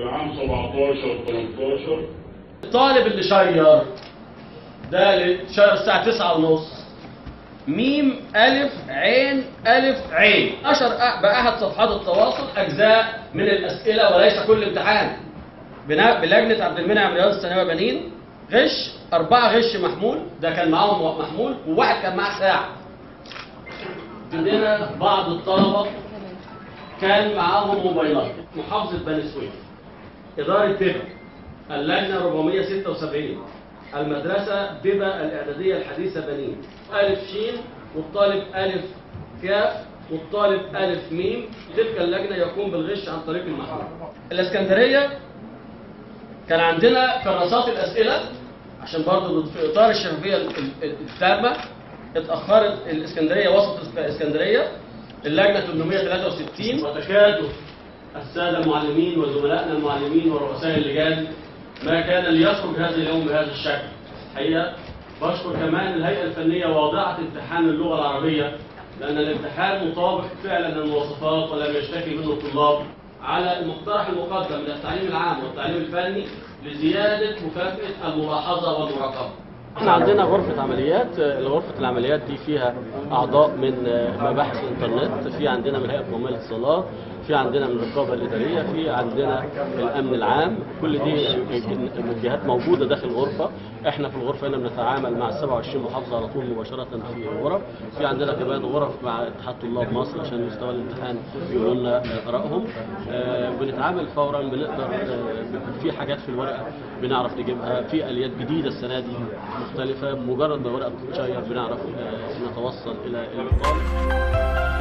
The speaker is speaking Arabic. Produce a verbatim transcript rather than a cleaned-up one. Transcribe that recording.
العام سبعتاشر تمنتاشر. الطالب اللي شير ده اللي شير الساعة تسعة ونص، ميم ألف عين ألف عين، نشر بأحد صفحات التواصل أجزاء من الأسئلة وليس كل امتحان. بلجنة عبد المنعم رياض الثانوية بنين غش، أربعة غش محمول، ده كان معاهم محمول وواحد كان معاه ساعة. عندنا بعض الطلبة كان معاهم موبايلات. محافظة بني سويف، إدارة بيبا، اللجنة أربعمائة وستة وسبعين، المدرسة بيبا الإعدادية الحديثة بنين، ألف شين والطالب ألف كاف والطالب ألف ميم. تلك اللجنة يقوم بالغش عن طريق المحمول. الإسكندرية كان عندنا كراسات الأسئلة عشان برضه في إطار الشفافية التامة. اتأخرت الإسكندرية، وسط الإسكندرية اللجنة ثمانمائة وثلاثة وستين، وتكاتف السادة المعلمين وزملائنا المعلمين ورؤساء اللجان ما كان ليخرج هذا اليوم بهذا الشكل. الحقيقة بشكر كمان الهيئة الفنية واضعة امتحان اللغة العربية، لأن الامتحان مطابق فعلا للمواصفات ولم يشتكي منه الطلاب، على المقترح المقدم من التعليم العام والتعليم الفني لزيادة مكافأة الملاحظة والمراقبة. احنا عندنا غرفة عمليات، غرفة العمليات دي فيها أعضاء من مباحث الإنترنت، في عندنا من الهيئة القومية للاتصالات، في عندنا من الرقابة الإدارية، في عندنا الأمن العام. كل دي الجهات موجودة داخل الغرفة. احنا في الغرفة هنا بنتعامل مع السبعة وعشرين محافظة على طول مباشرة في غرف. في عندنا كمان غرف مع اتحاد طلاب مصر عشان مستوى الامتحان يقولوا لنا آرائهم. آه بنتعامل فورا، بنقدر آه في حاجات في الورقة بنعرف نجيبها، في آليات جديدة السنة دي مختلفة. مجرد ما الورقة بتتشير بنعرف آه نتوصل إلى الطالب.